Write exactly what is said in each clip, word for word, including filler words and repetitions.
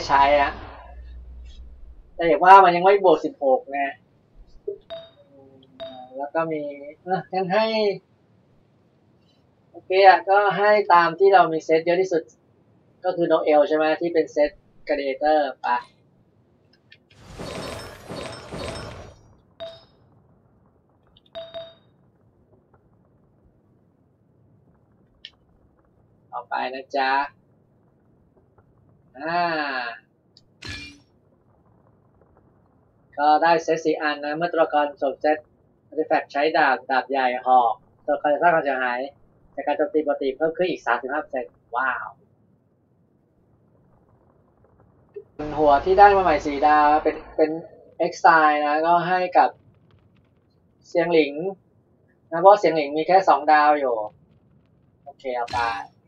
ใช้อะแต่อย่างว่ามันยังไม่บวกสิบหกไงแล้วก็มีเอองั้นให้โอเคอ่ะก็ให้ตามที่เรามีเซตเยอะที่สุดก็คือโนเอลใช่ไหมที่เป็นเซตกราดิเอเตอร์ไปต่อไปนะจ๊ะอ่าก็ได้เซตสี่อันนะเมื่อตัวละครสวมเซตอาร์ติแฟกต์ใช้ดาบดาบใหญ่หอกตัวละครจะสร้างความเสียหายจากการโจมตีปกติเพิ่มขึ้นอีก สามสิบห้าเปอร์เซ็นต์ ว้าวหัวที่ได้มาใหม่สี่ดาวเป็นเป็นเอ็กไซนะก็ให้กับเซียงหลิงนะเพราะเซียงหลิงมีแค่สองดาวอยู่โอเคเอาไป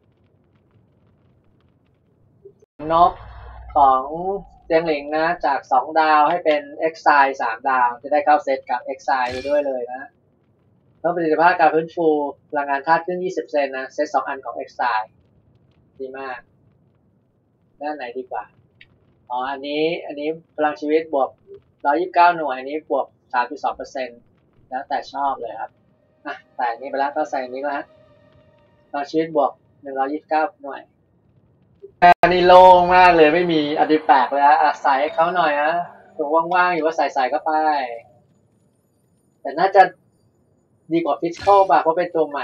นกของเซียงหลิงนะจากสองดาวให้เป็นเอ็กไซสามดาวจะได้เข้าเซตกับเอ็กไซไปด้วยเลยนะเพิ่มประสิทธิภาพการฟื้นฟูพลังงานธาตุขึ้น ยี่สิบเปอร์เซ็นต์ นะเซตสองอันของเอ็กไซดีมากด้านไหนดีกว่าอ๋ออันนี้อันนี้พลังชีวิตบวกหนึ่งร้อยยี่สิบเก้าหน่วยอันนี้บวก สามจุดสองเปอร์เซ็นต์ แล้วแต่ชอบเลยครับอ่ะใส่อันนี้ไปแล้วก็ใส่อันนี้ก็ฮะพลังชีวิตบวกหนึ่งร้อยยี่สิบเก้าหน่วยอันนี้โล่งมากเลยไม่มีอาร์ติแฟกต์เลยอ่ะใส่ให้เขาหน่อยนะตรงว่างๆอยู่ว่าใส่ใส่ก็ไปแต่น่าจะดีกว่าฟิสคอลป่ะเพราะเป็นตัวใหม่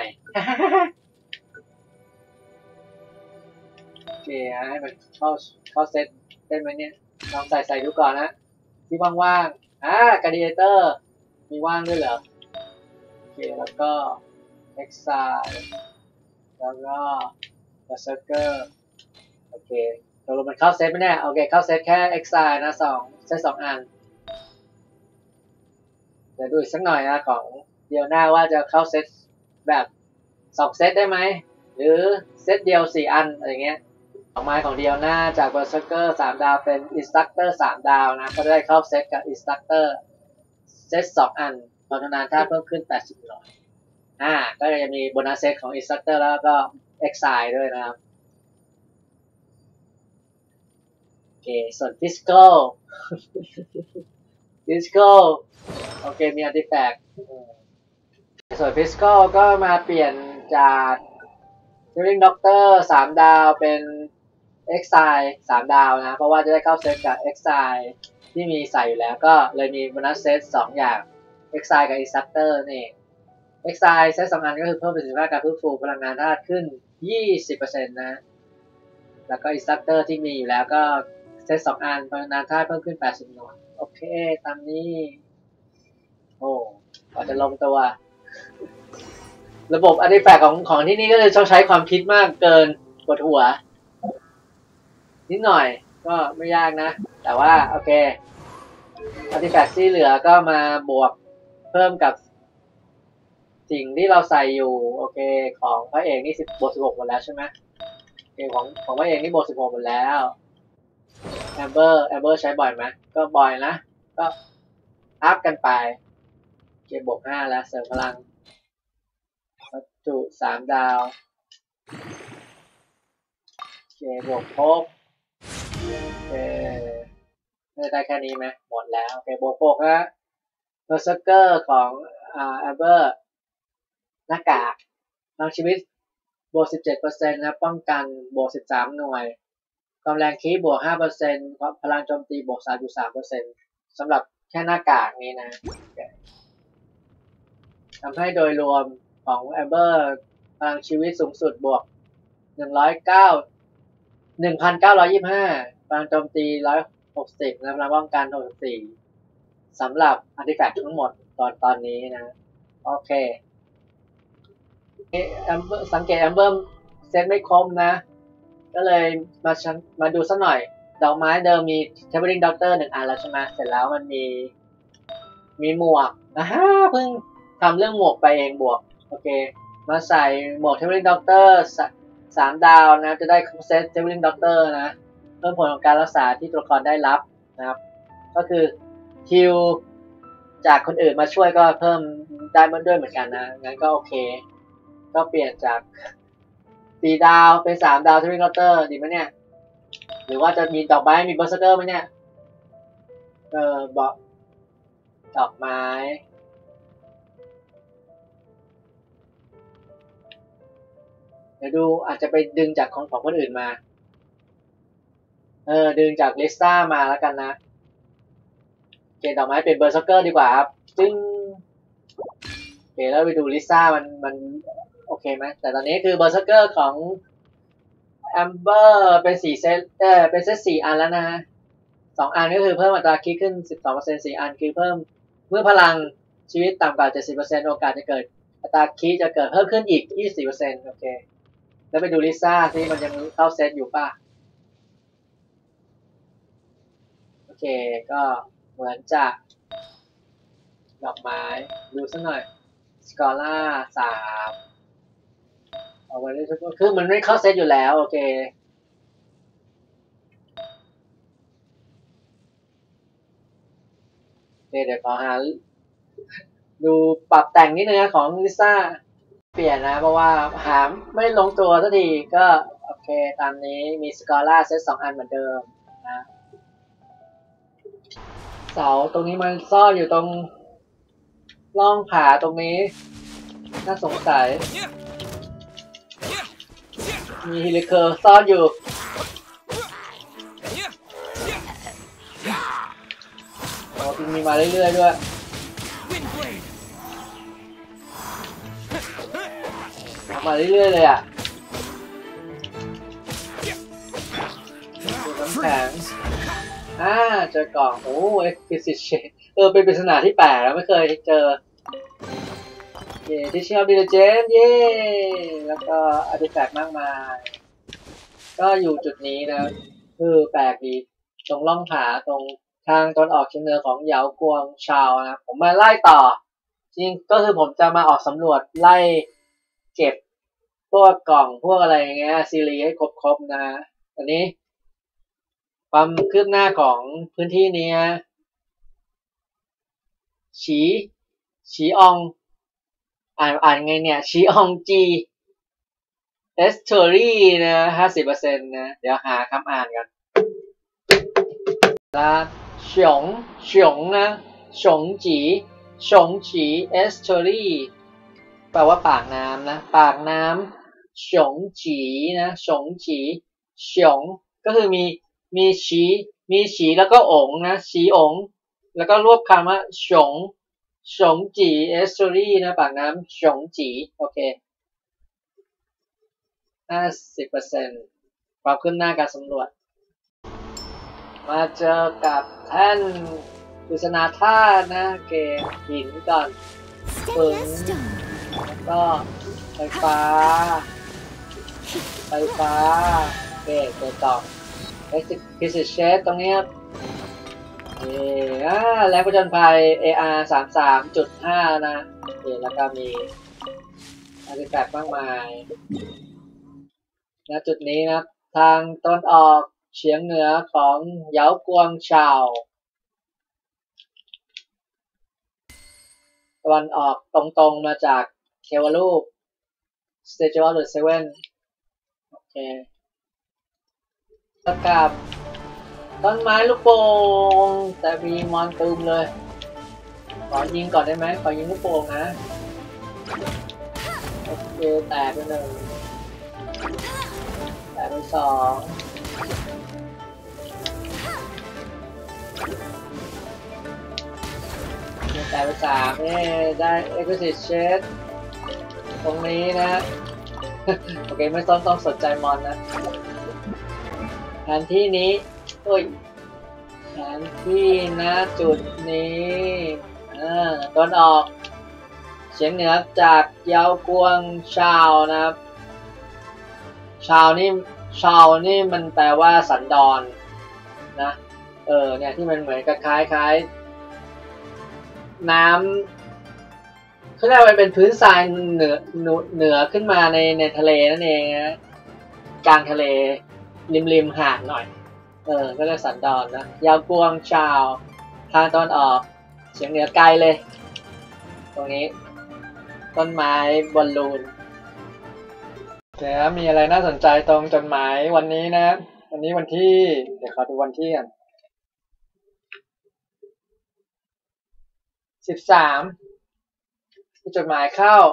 โอเคให้มันเข้าเข้าเซตได้ไหมเนี่ยลองใส่ใส่ดูก่อนนะที่ว่างๆอ่ากราดิเอเตอร์มีว่างด้วยเหรอโอเคแล้วก็เอ็กซายแล้วก็เบอร์เซอร์เกอร์โอเคตกลงมันเข้าเซตไหมเนี่ยโอเคเข้าเซตแค่เอ็กซายนะสองเซตสองอันเดี๋ยวดูอีกสักหน่อยนะของเดียวหน้าว่าจะเข้าเซตแบบสองเซตได้ไหมหรือเซตเดียวสี่อันอะไรเงี้ยออกมาของเดียวหน้าจากเบอร์เซอร์เกอร์สามดาวเป็นอินสตัคเตอร์สามดาวนะก็ได้เข้าเซตกับอินสตัคเตอร์เซตสองอันตอนนานถ้าเพิ่มขึ้นแปดสิบหน่อยอ่าก็จะมีโบนัสเซตของอินสตัคเตอร์แล้วก็เอ็กไซด้วยนะครับโอเคส่วนฟิส a l ฟิส a l โอเคมีอาร์ติแฟกต์ส่วนฟิส a l ก็มาเปลี่ยนจากเทลลิงด็อกเตอร์สามดาวเป็นเอ็กไซสามดาวนะเพราะว่าจะได้เข้าเซตกับเอ็กไซที่มีใส่อยู่แล้วก็เลยมีโบนัสเซตสองอย่างเอ็กไซกับอินสตัคเตอร์นี่เอ็กไซเซตสองอันก็คือเพิ่มประสิทธิภาพการฟื้นฟูพลังงานธาตุขึ้น ยี่สิบเปอร์เซ็นต์ นะแล้วก็อินสตัคเตอร์ที่มีอยู่แล้วก็เซตสองอันพลังงานธาตุเพิ่มขึ้นแปดสิบหน่วยโอเคตามนี้โอ้ก็จะลงตัวระบบอาร์ติแฟกต์ของของที่นี่ก็จะต้องใช้ความคิดมากเกินปวดหัวนิดหน่อยก็ไม่ยากนะแต่ว่าโอเคอาร์ติแฟกต์ที่เหลือก็มาบวกเพิ่มกับสิ่งที่เราใส่อยู่โอเคของพระเอกนี่สิบบวกสิบหกหมดแล้วใช่ไหมโอเคของของพระเอกนี่บวกสิบหกหมดแล้วแอมเบอร์แอมเบอร์ใช้บ่อยไหมก็บ่อยนะก็อัพกันไปโอเคบวกห้าแล้วเสริมพลังวัตถุสามดาวโอเคบวกครบโอเคได้แค่นี้ไหมหมดแล้วโอเคบวกหกนะเบอร์เซอร์เกอร์ของอ่าแอมเบอร์หน้ากากพลังชีวิตบวก สิบเจ็ดเปอร์เซ็นต์ นะป้องกันบวกสิบสามหน่วยความแรงคีบวก ห้าเปอร์เซ็นต์ พลังโจมตีบวก สามจุดสามเปอร์เซ็นต์ สำหรับแค่หน้ากากนี้นะทำให้โดยรวมของแอมเบอร์พลังชีวิตสูงสุดบวกหนึ่งร้อยเก้า หนึ่งพันเก้าร้อยยี่สิบห้าพลังโจมตีหนึ่งร้อยหกสิบและพลังป้องกันหกสิบสี่สำหรับอาร์ติแฟกต์ทั้งหมดตอนตอนนี้นะโอเคแอมเบอร์สังเกตแอมเบอร์เซตไม่ครบนะก็เลยมามาดูสักหน่อยดอกไม้เดิมมี Traveling Doctor หนึ่งอันแล้วใช่ไหมเสร็จแล้วมันมีมีหมวกนะฮะเพิ่งทำเรื่องหมวกไปเองบวกโอเคมาใส่หมวก Traveling Doctor สามดาวนะจะได้เซต Traveling Doctor นะเพิ่มผลของการรักษาที่ตัวละครได้รับนะครับก็คือคิวจากคนอื่นมาช่วยก็เพิ่มได้มาด้วยเหมือนกันนะงั้นก็โอเคก็เปลี่ยนจากสี่ดาวเป็นสามดาว Traveling Doctor ดีไหมเนี่ยหรือว่าจะมีดอกไม้มีเบอร์เซอร์เกอร์ไหมเนี่ยเออบอกดอกไม้เดี๋ยวดูอาจจะไปดึงจากของของคนอื่นมาเออดึงจากลิซ่ามาแล้วกันนะเกดดอกไม้เป็นเบอร์เซอร์เกอร์ดีกว่าครับซึ่งโอเคแล้วไปดูลิซ่ามันมันโอเคไหมแต่ตอนนี้คือเบอร์เซอร์เกอร์ของแอมเบอร์เป็นสี่เซตเออเป็นเซตสี่อันแล้วนะฮะสองอันก็คือเพิ่มอัตราคิดขึ้น สิบสองเปอร์เซ็นต์ สี่อันคือเพิ่มเมื่อพลังชีวิตต่ำกว่า เจ็ดสิบเปอร์เซ็นต์ โอกาสจะเกิดอัตราคิดจะเกิดเพิ่มขึ้นอีก ยี่สิบสี่เปอร์เซ็นต์ โอเคแล้วไปดูลิซ่าที่มันยังเข้าเซตอยู่ป่ะโอเคก็เหมือนจะดอกไม้ดูสักหน่อยสกอล่าสามเอาไว้ได้ทุกคนคือมันไม่เข้าเซตอยู่แล้วโอเคเดี๋ยวขอหาดูปรับแต่งนิดนึงนะของลิซ่าเปลี่ยนนะเพราะว่าหาไม่ลงตัวสักทีก็โอเคตามนี้มีสกอล่าเซตสองอันเหมือนเดิมนะเสาตรงนี้มันซ่อนอยู่ตรงร่องผาตรงนี้น่าสงสัยมีฮิลิเคอร์ซ่อนอยู่โอ้มีมาเรื่อยๆด้วยมาเรื่อยๆเลยอ่ะดูน้ำแข็งอ่าเจอกล่องโอ้เอ็กซ์พิซิชเออเป็นปริศนาที่แปลกแล้วไม่เคยเจอเย่ที่เชียร์ดิเจนเย่แล้วก็อาร์ติแฟกต์มากมายก็อยู่จุดนี้นะคือแปลกดีตรงล่องผาตรงทางตอนออกเฉียงเหนือของเหยากวงชาวนะผมมาไล่ต่อจริงก็คือผมจะมาออกสำรวจไล่เก็บพวกกล่องพวกอะไรอย่างเงี้ยซีรีให้ครบๆนะอันนี้ความคืบหน้าของพื้นที่นี้ฉีฉีอองอ่านอ่านไงเนี่ยฉีอองจีเอสเทอรี่นะห้าสิบเปอร์เซ็นต์นะเดี๋ยวหาคำอ่านกันละฉงฉงนะฉงจีฉงจีเอสเทอรี่แปลว่าปากน้ำนะปากน้ำฉงจีนะฉงจีฉงก็คือมีมีฉีมีฉีแล้วก็องนะฉีองแล้วก็รวบคำว่าฉงฉงจีเอสเทอรี่นะปากน้ำฉงจีโอเคห้าสิบเปอร์เซ็นต์ความขึ้นหน้าการสำรวจมาเจอกับแท่นปริศนาธาตุนะเกมหินก่อนปึ้งแล้วก็ไฟฟ้าไฟฟ้าโอเคตัวต่อพิเศษเชฟตรงนี้ครับนี่แรงผจญภัย เอ อาร์ สามสิบสามจุดห้า นะโอเคแล้วก็มีอาร์ติแฟกต์มากมายณจุดนี้นะทางตอนออกเฉียงเหนือของเหยากวงชาวตะวันออกตรงๆมาจากเทวรูป Statue of the Seven โอเคแล้วกับต้นไม้ลูกโป่งแต่มีมอนตูมเลยขอยิงก่อนได้ไหมขอยิงลูกโป่งนะโอเคแตกไปหนึ่งแตกไปสองแตกไปสามเอ้ได้ Exquisite Shade ตรงนี้นะโอเคไม่ต้องต้องสนใจมอนนะแผนที่นี้โอ้ยแผนที่นะจุดนี้อ่าตอนออกเฉียงเหนือจากเหยากวงชาวนะครับชาวนี่ชาวนี่มันแปลว่าสันดอนนะเออเนี่ยที่มันเหมือนกับคล้ายคล้ายน้ำเขาเรียกว่าเป็นพื้นทรายเหนือเหนือขึ้นมาในในทะเลนั่นเองนะกลางทะเลริมริมหาดหน่อยเออก็เรียกสันดอนนะเหยากวงชาวทางตอนออกเฉียงเหนือไกลเลยตรงนี้ต้นไม้บอลลูนเดี๋ยวมีอะไรน่าสนใจตรงจดหมายวันนี้นะวันนี้วันที่เดี๋ยวขอดูวันที่กันสิบสามมีจดหมายเข้า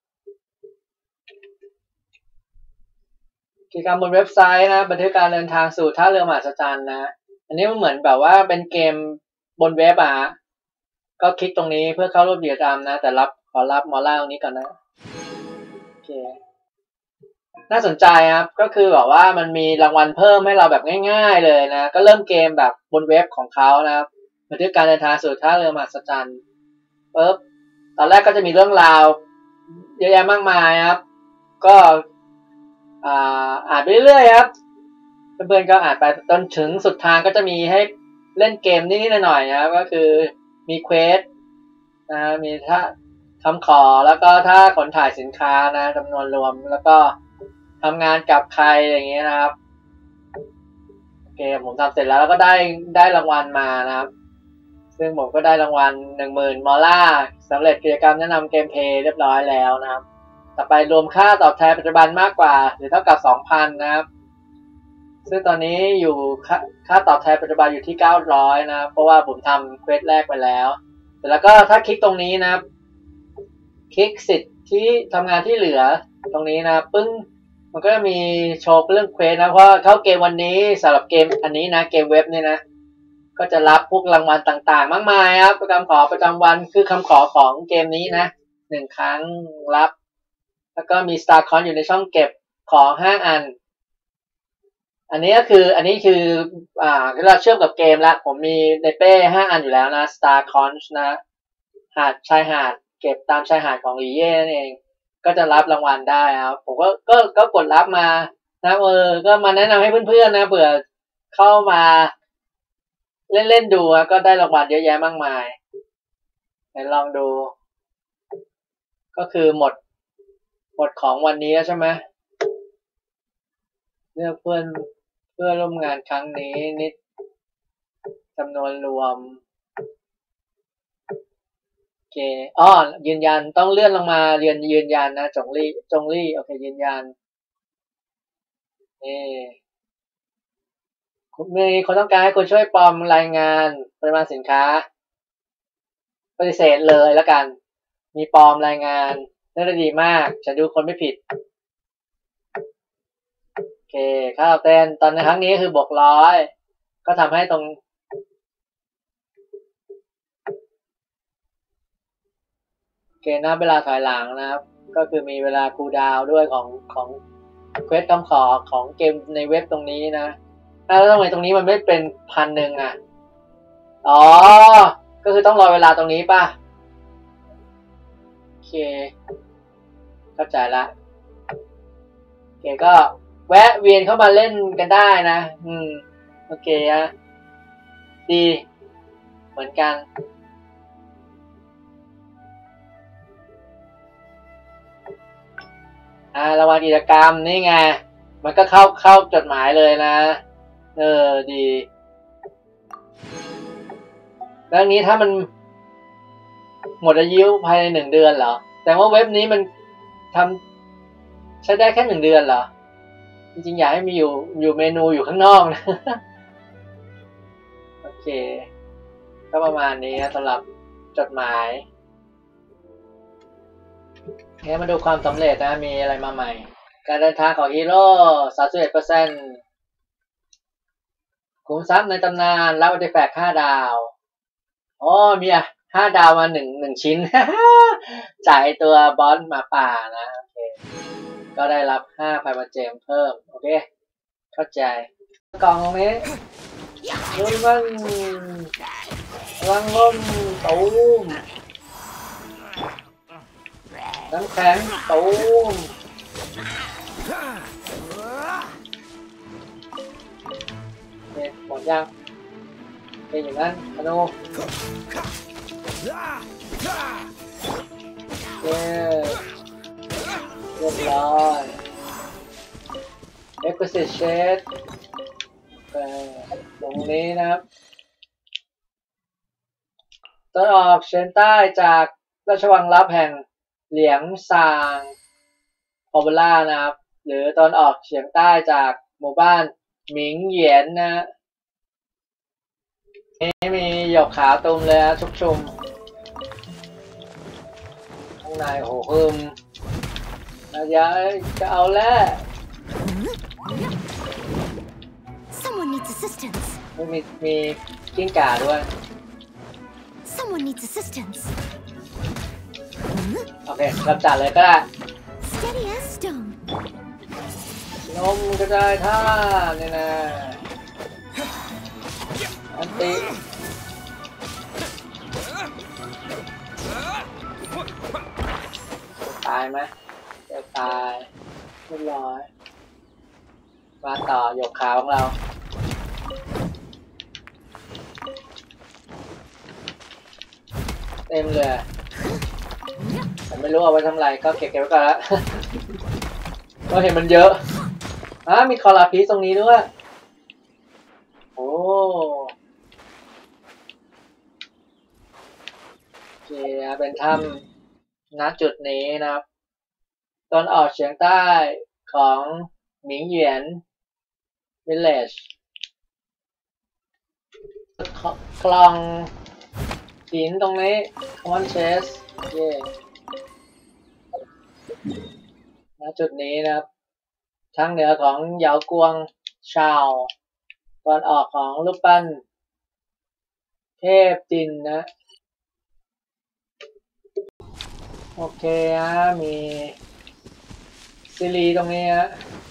กิจกรรมบนเว็บไซต์นะบันทึกการเดินทางสู่ท่าเรือมหัศจรรย์นะอันนี้มันเหมือนแบบว่าเป็นเกมบนเว็บอะฮะก็คลิกตรงนี้เพื่อเข้าร่วมกิจกรรมนะแต่รับขอรับมอลล่าตรงนี้ก่อนนะโอเคน่าสนใจครับก็คือแบบว่ามันมีรางวัลเพิ่มให้เราแบบง่ายๆเลยนะก็เริ่มเกมแบบบนเว็บของเขานะครับบันทึกการเดินทางสู่ท่าเรือมหัศจรรย์ปึ๊บตอนแรกก็จะมีเรื่องราวเยอะแยะมากมายครับก็อ่าอ่านไปเรื่อยๆครับเพื่อนๆก็อ่านไปจนถึงสุดทางก็จะมีให้เล่นเกมนิดๆหน่อยๆนะครับก็คือมีเควสนะมีถ้าคำขอแล้วก็ถ้าขนถ่ายสินค้านะจำนวนรวมแล้วก็ทำงานกับใครอย่างเงี้ยนะครับโอเคผมทำเสร็จแล้วแล้วก็ได้ได้รางวัลมานะครับซึ่งผมก็ได้รางวัลหนึ่งหมื่นมอลล่าสำเร็จกิจกรรมแนะนำเกมเพลย์เรียบร้อยแล้วนะครับต่อไปรวมค่าตอบแทนปัจจุบันมากกว่าหรือเท่ากับ สองพัน นะครับซึ่งตอนนี้อยู่ค่าค่าตอบแทนปัจจุบันอยู่ที่เก้าร้อยนะเพราะว่าผมทำเควสแรกไปแล้วแล้วก็ถ้าคลิกตรงนี้นะครับคลิกสิทธิ์ที่ทำงานที่เหลือตรงนี้นะปึ้งมันก็จะมีโชว์เรื่องเควสนะเพราะเข้าเกมวันนี้สำหรับเกมอันนี้นะเกมเว็บเนี่ยนะก็จะรับพวกรางวัลต่างๆมากมายครับคำขอประจำวันคือคำขอของเกมนี้นะหนึ่งครั้งรับแล้วก็มี Star Coin อยู่ในช่องเก็บของห้าอันอันนี้ก็คืออันนี้คืออ่าเราเชื่อมกับเกมแล้วผมมีในเป้ห้าอันอยู่แล้วนะ Star Conch นะหาดชายหาดเก็บตามชายหาดของลีเย่นั่นเองก็จะรับรางวัลได้ครับผมก็ก็ก็กดรับมานะเออก็มาแนะนำให้เพื่อนๆนะเผื่อเข้ามาเล่นๆดูก็ได้รางวัลเยอะแยะมากมายไหนลองดูก็คือหมดหมดของวันนี้แล้วใช่ไหมเลือกเพื่อนเพื่อร่วมงานครั้งนี้นิดจำนวนรวมโอเคอ๋อยืนยันต้องเลื่อนลงมาเรียนยืนยันนะจงรี่จงรี่โอเคยืนยันนี่มีคนต้องการให้คุณช่วยปลอมรายงานปริมาณสินค้าปฏิเสธเลยแล้วกันมีปลอมรายงานน่าจะดีมากฉันดูคนไม่ผิดโอเคค่าตอบแทนตอนในครั้งนี้คือบวกร้อยก็ทำให้ตรงโอเคนับเวลาถอยหลังนะครับก็คือมีเวลาคูลดาวน์ด้วยของของเควสคำขอของเกมในเว็บตรงนี้นะแล้วทำไมตรงนี้มันไม่เป็นพันหนึ่งอ่ะอ๋อก็คือต้องรอเวลาตรงนี้ป่ะโอเคเข้าใจละโอเคก็แวะเวียนเข้ามาเล่นกันได้นะอืมโอเคฮะดีเหมือนกันอ่ารางวัลกิจกรรมนี่ไงมันก็เข้าเข้าจดหมายเลยนะเออดีแล้วนี้ถ้ามันหมดอายุภายในหนึ่งเดือนเหรอแต่ว่าเว็บนี้มันทำใช้ได้แค่หนึ่งเดือนเหรอจริงๆอยากให้มีอยู่อยู่เมนูอยู่ข้างนอกนะโอเคก็ประมาณนี้สำหรับจดหมายงั้นมาดูความสำเร็จนะมีอะไรมาใหม่การเดินทางของฮีโร่สามสิบเอ็ดเปอร์เซ็นต์ขุมทรัพย์ในตำนานรับอาร์ติแฟกต์ห้าดาวอ๋อมีอ่ะห้าดาวมาหนึ่งหนึ่งชิ้น จ่ายตัวบอสหมาป่านะโอเคก็ได้รับห้าไพมาเจมเพิ่มโอเคเข้าใจกล่องตรงนี้รุ่นมันรังลมตูมน้ำแข็งตูมโอเคหมดยังเป็นอย่างนั้นธนูเย้เรียบร้อย Exquisite Shade ตรงนี้นะครับตอนออกเฉียงใต้จากราชวังลับแห่งเหลียงซางพอบูล่านะครับหรือตอนออกเฉียงใต้จากหมู่บ้านหมิงเหยียนนะนี่มีหยกขาวตุ่มเลยนะชุกชุมข้างในโอ้โหฮึมนะยะจะเอาแล้ว Someone needs assistance. มีมีกิ้งก่าด้วย Someone needs assistance. โอเครับจัดเลยก็ได้ Steady as stone. นมกระจายท่าเนี่ยนะอันติตายไหมจะตายเรียบร้อยมาต่อหยกขาวของเราเต็มเลยผมไม่รู้เอาไว้ทำไรก็เก็บเก็บไว้ก่อนละ ก็เห็นมันเยอะอ่ะมีคอลาพีตรงนี้ด้วยโอ้โอเคเป็นถ้ำณจุดนี้นะครับตอนออกเฉียงใต้ของหมิงเหยียนวิลเลจคลองหินตรงนี้คอนเชสเย่ณจุดนี้นะครับทางเหนือของเหยา กวงชาวตอนออกของรูปปั้นเทพจินนะโอเคฮะมีซีรีตรงนี้ฮะ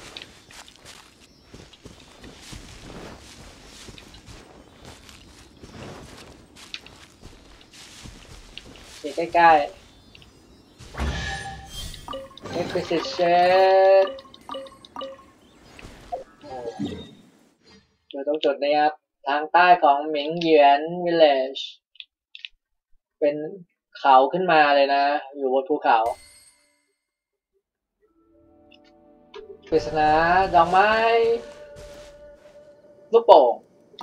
ใกล้ๆ Exquisite Shade อยู่ตรงจุดนี้ครับทางใต้ของหมิงเหยียนวิลเลจเป็นเขาขึ้นมาเลยนะอยู่บนภูเขาปริศนาดอกไม้ลูกโป่ง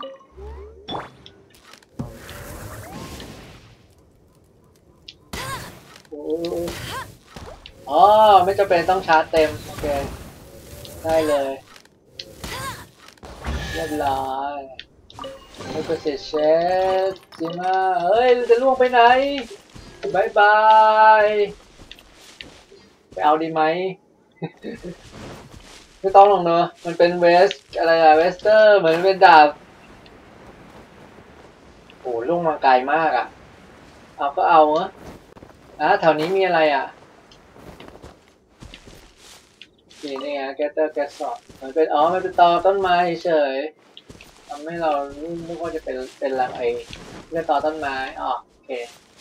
อ๋อไม่จำเป็นต้องชาร์จเต็มโอเคได้เลยเรียบร้อยไม่ก็เสียเชฟจิมาเฮ้ยจะล่วงไปไหนบายบายไปเอาดีไหม ไม่ต้องหรอกเนอะมันเป็นเวสอะไรอะเวสเตอร์เหมือนเป็นดาบโอ้ล่วงมาไกลมากอะเอาก็เอาเนอะอ่ะแถวนี้มีอะไรอะนี่นี่ไงแกเตอร์แกสอดมันเป็นอ๋อมันเป็นตอต้นไม้เฉยทำให้เรานึกว่าจะเป็นเป็นอะไรเรื่องตอต้นไม้อ๋อโอเค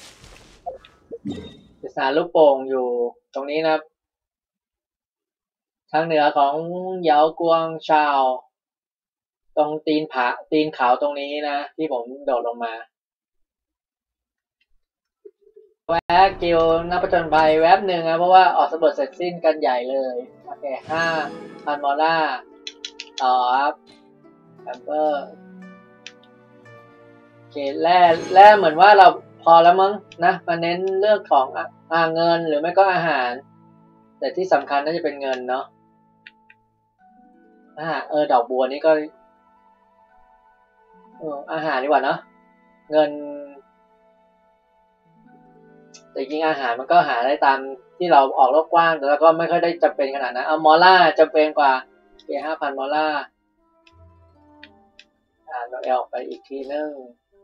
ปริศนาลูกโป่งอยู่ตรงนี้นะครับทางเหนือของเหยา กวงชาวตรงตีนผาตีนเขาตรงนี้นะที่ผมโดดลงมาแวะกิลนักผจญภัยแวบหนึ่งนะเพราะว่าออกสำรวจเสร็จสิ้นกันใหญ่เลยโอเคห้าพันมอล่าต่อครับแอมเบอร์โอเคแร่แร่เหมือนว่าเราพอแล้วมั้งนะมาเน้นเรื่องของอ่าเงินหรือไม่ก็อาหารแต่ที่สำคัญน่าจะเป็นเงินเนาะอ่าเออดอกบัวนี้ก็เอออาหารดีกว่าเนาะเงินแต่จริงอาหารมันก็หาได้ตามที่เราออกโลกกว้างแต่แล้วก็ไม่ค่อยได้จำเป็นขนาดนั้นเอามอล่าจำเป็นกว่าเอห้าพันมอล่าอ่านเราเอลออกไปอีกทีนึง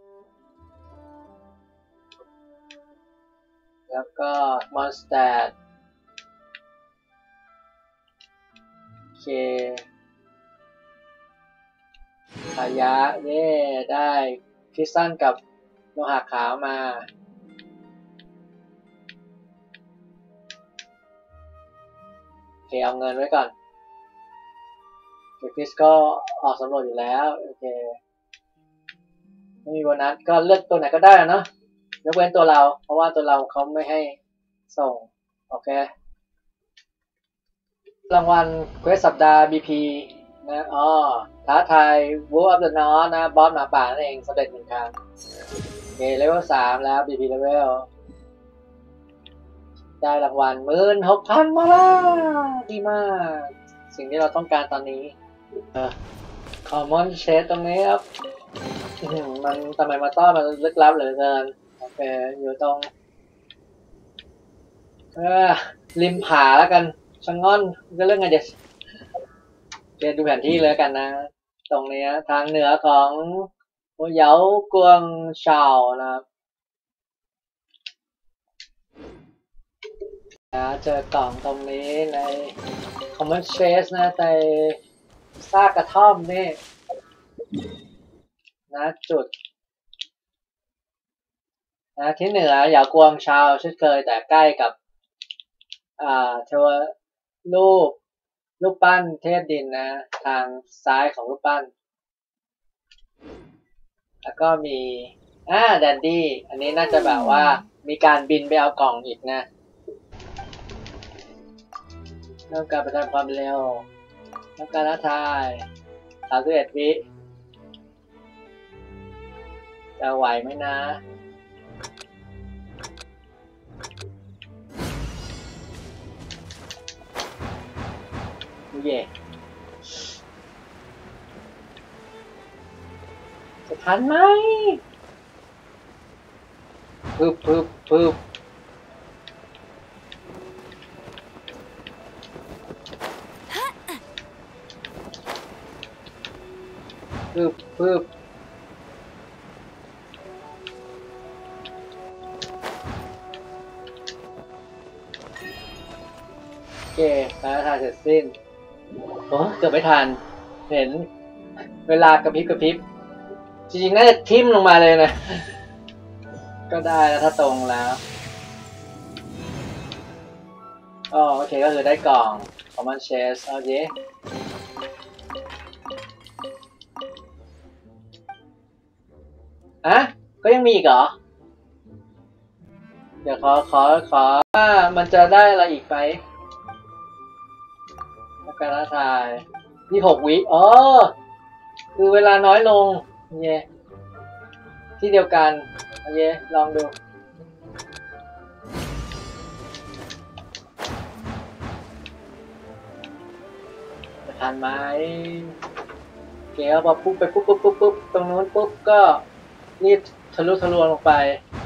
แล้วก็มอนสเตอร์โอเคขายะเย่ได้คริสตัลกับโลหะขาวมาโอเคเอาเงินไว้ก่อนเก็บฟิสก็ออกสำรวจอยู่แล้วโอเคไม่มีโบนัสก็เลือกตัวไหนก็ได้เนาะยกเว้นตัวเราเพราะว่าตัวเราเขาไม่ให้ส่งโอเครางวัลเควสสัปดาห์ บี พี นะอ๋อท้าทาย Wolf of the North นะบอสหมาป่านั่นเองสำเร็จหนึ่งครั้งโอเคเลเวลสามแล้ว บี พี เลเวลได้รางวัลหมื่นหกพันมาแล้วดีมากสิ่งที่เราต้องการตอนนี้เออ common chest ตรงนี้ครับมันทำไมมาต้อนมันลึกลับเหลือเกินโอเคอยู่ตรงเออริมผาแล้วกันชะง่อนก็เรื่องไงเดี๋ยวเดี๋ยวดูแผนที่เลยกันนะตรงนี้ทางเหนือของเหยากวงชาวนะครับเจอกล่องตรงนี้ใน common chest นะในซากกระท่อมนี่นะจุดนะที่เหนือเหยากวงชาวเช่นเคยแต่ใกล้กับอ่าเทวรูปรูปปั้นเทพดินนะทางซ้ายของรูปปั้นแล้วก็มีอ่าแดนดี้อันนี้น่าจะแบบว่ามีการบินไปเอากล่องอีกนะเริ่มการประทานความเร็วเริ่มการท้าทายสามสิบเอ็ดวิจะไหวไหมนะเย่จะทันไหมพึบพึบพึบพึบพึบโอเคแล้วถ่ายเสร็จสิ้นโอ้เกือบไม่ทันเห็นเวลากระพริบกระพริบจริงๆน่าจะทิ่มลงมาเลยนะก็ได้แล้วถ้าตรงแล้วอ๋อโอเคก็คือได้กล่อง common chest โอเคอะก็ยังมีอีกเหรอเดี๋ยวขอขอขอว่ามันจะได้อะไรอีกไหมแล้วการถ่ายที่หกวิอ๋อคือเวลาน้อยลงเย่ที่เดียวกันเย่ลองดูจะทันไหมเก๋พอปุ๊บไปปุ๊บปุ๊บปุ๊บปุ๊บตรงนู้นปุ๊บก็นี่ทะลุทะลวงลงไป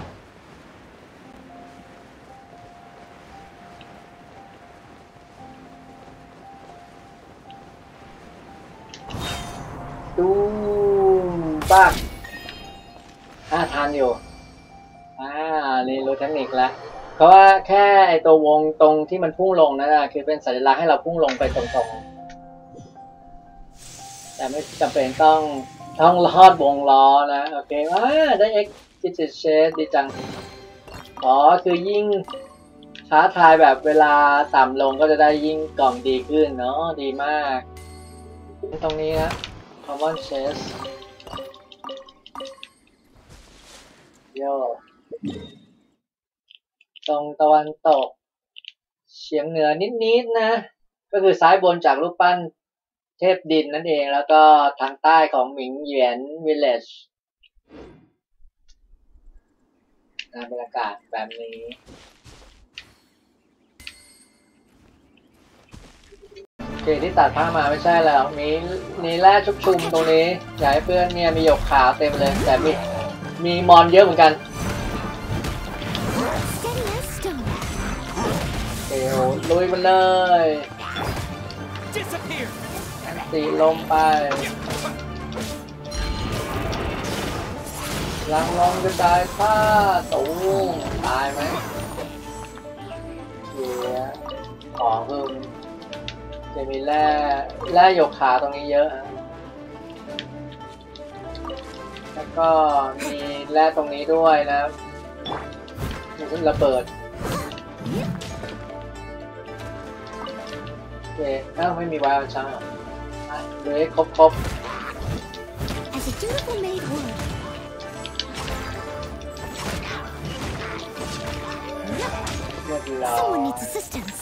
ดูบ้างอ่าทานอยู่อ่านี่รู้เทคนิคแล้วเพราะว่าแค่ไอตัววงตรงที่มันพุ่งลงนั่นแหละคือเป็นสัญลักษณ์ให้เราพุ่งลงไปตรงๆแต่ไม่จำเป็นต้องต้องลอดวงล้อนะโอเคอ่าได้ X จิตเชสดีจังอ๋อคือยิ่งท้าทายแบบเวลาต่ำลงก็จะได้ยิ่งกล่องดีขึ้นเนาะดีมากตรงนี้นะ common chest โยตรงตะวันตกเฉียงเหนือนิดๆนะก็คือซ้ายบนจากรูปปั้นเทพดินนั่นเองแล้วก็ทางใต้ของหมิงเหวียนวิลเลจนะบรรยากาศแบบนี้โอเคที่ตัดผ้ามาไม่ใช่แล้วมีมีแร่ชุบชุมตรงนี้อยากให้เพื่อนเนี่ยมีหยกขาวเต็มเลยแต่มีมีมอนเยอะเหมือนกันเดี๋ยวลุยมันเลยตีลมไปลังลงกระจายผ้าตูงตายไหมเสียของคือจะมีแร่แร่หยกขาวตรงนี้เยอะแล้วก็มีแร่ตรงนี้ด้วยนะมีขึ้นระเบิดโอเคอ้าวไม่มีไวออนช่างเลยครบครบ As a dutiful maid would. Someone needs assistance.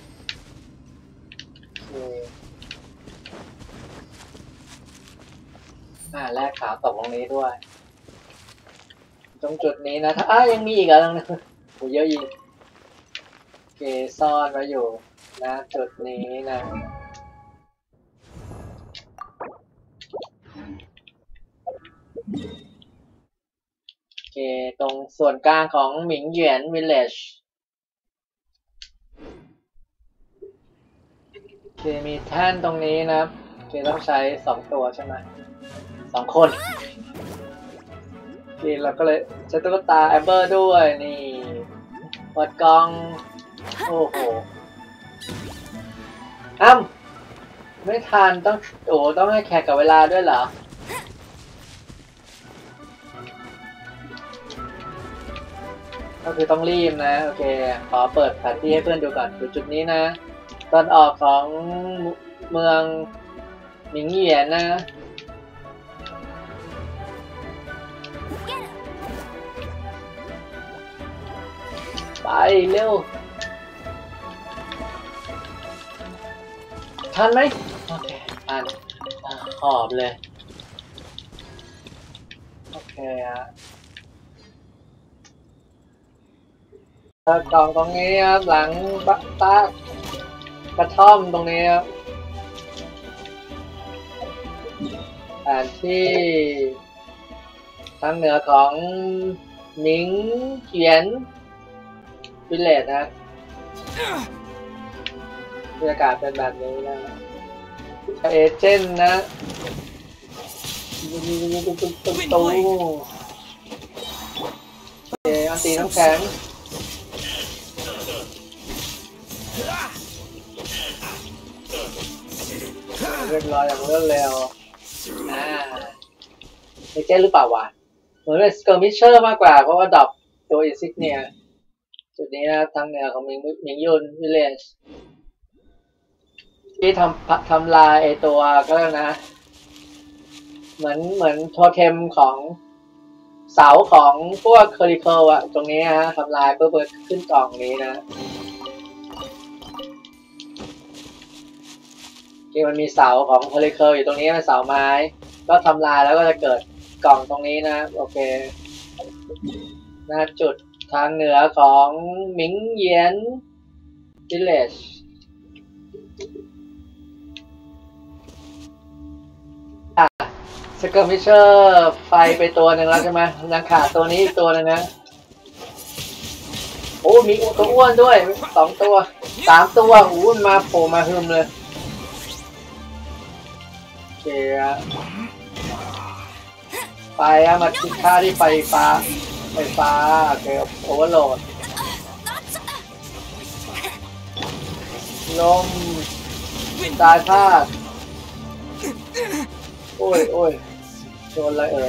อ่าแลกขาวตกตรงนี้ด้วยตรงจุดนี้นะถ้าอ้ายังมีอีกอ่ะตรงนี้โหเยอะยิงเกซ่อนไว้อยู่นะจุดนี้นะตรงส่วนกลางของหมิงเหวียนวิลเลจโอเคมีแท่นตรงนี้นะครับโอเคต้องใช้สองตัวใช่ไหมสองคนโอเคเราก็เลยใช้ตุ๊กตาแอมเบอร์ด้วยนี่เปิดกล่องโอ้โหอ้ำไม่ทันต้องโอ้ต้องให้แข่งกับเวลาด้วยเหรอก็คือต้องรีบนะโอเคขอเปิดแผนที่ให้เพื่อนดูก่อนดูจุดนี้นะตอนออกของเมืองหมิงเหยียนนะไปเร็วทันไหมโอเคทันขอบเลยโอเคอะกล่องตรงนี้ครับหลังบัตตากระท่อมตรงนี้ครับแผนที่ทางเหนือของหมิงเขียนวิลเลจนะบรรยากาศเป็นแบบนี้นะเอเจนต์นะตุ้มตุ้มโอเคอันตีน้ำแข็งเรียบร้อยอย่างรวดเร็วอ่าเอเจนต์หรือเปล่าวะเหมือนเป็นสเกอร์มิชเชอร์มากกว่าเพราะว่าดรอปตัวอินซิกเนียจุดนี้นะทางเหนือของมิงมิงยุนวิลเลจที่ทำทำลายไอตัวก็แล้วนะเหมือนเหมือนโทเทมของเสาของพวกเคอริเคิลอะตรงนี้ฮะทำลายเพื่อเปิดขึ้นกล่องนี้นะที่มันมีเสาของเคอริเคิลอยู่ตรงนี้เป็นเสาไม้ก็ทำลายแล้วก็จะเกิดกล่องตรงนี้นะโอเคหน้าจุดทางเหนือของหมิงเหยียนวิลเลจสเกอร์มิชเชอร์ไฟไปตัวหนึ่งแล้วใช่ไหมยังขาดตัวนี้อีกตัวหนึ่งนะโอ้มีตัวอ้วนด้วยสองตัวสามตัวอู้มาโผล่มาฮึมเลยโอเคไปอะมาติดค่าที่ไฟฟ้าไฟฟ้าโอเคโอเวอร์โหลดลมตายพลาดโอ้ยโอ้ยโดนอะไรเอ่ย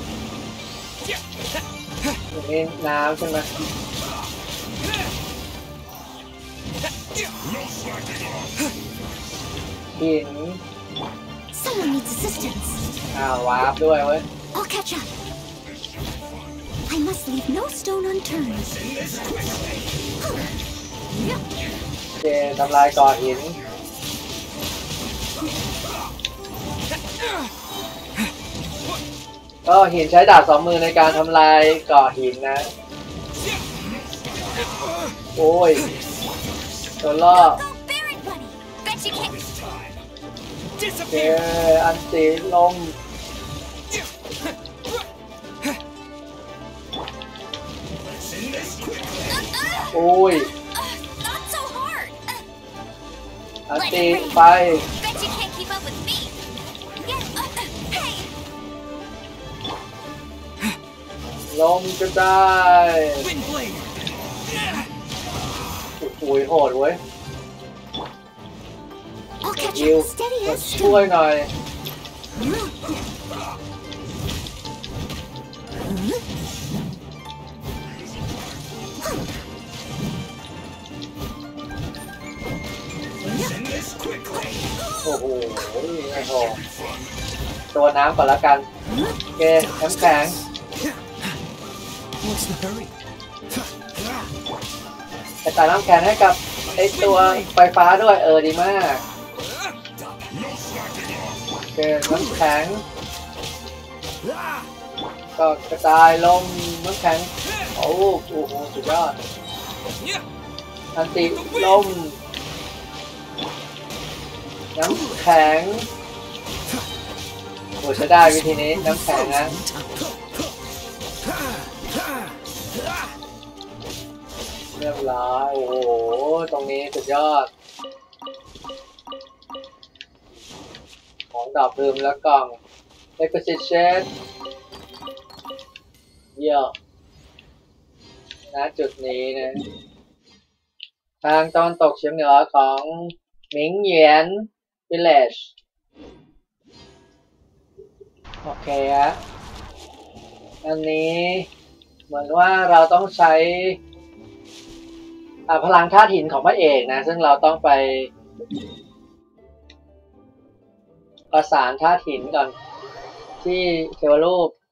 ตรงนี้น้ำใช่ไหมหิน Someone needs assistance. อ้าววาร์ปด้วยเว้ย I'll catch up. I must leave no stone unturned. โอเคทำลายก่อหินก็หินใช้ดาบสองมือในการทำลายก่อหินนะโอ้ยตัวล่อโอเคอันตีลมโอ้ยอันตีไปลมก็ได้โอ้ยโหดเว้ยยิวช่วยหน่อยโอ้โหไอ้โหตัวน้ำก่อนละกันโอเคน้ำแข็งแต่ตาน้ำแข็งให้กับไอตัวไฟฟ้าด้วยเออดีมากโอเคน้ำแข็งก็กระจายลมน้ำแข็งโอ้โหสุดยอดอันติลมน้ำแข็งโอ้ใช้ได้วิธีนี้น้ำแข็งนะรียบร้อยโอ้โหตรงนี้สุดยอดของดอกพึมแล้วกล่อง Exposition เยี่ยมณจุดนี้นะทางตอนตกเฉียงเหนือของหมิงเหยียน Village โอเคฮะอันนี้เหมือนว่าเราต้องใช้พลังธาตุหินของพระเอกนะซึ่งเราต้องไปประสานธาตุหินก่อนที่เทวรูป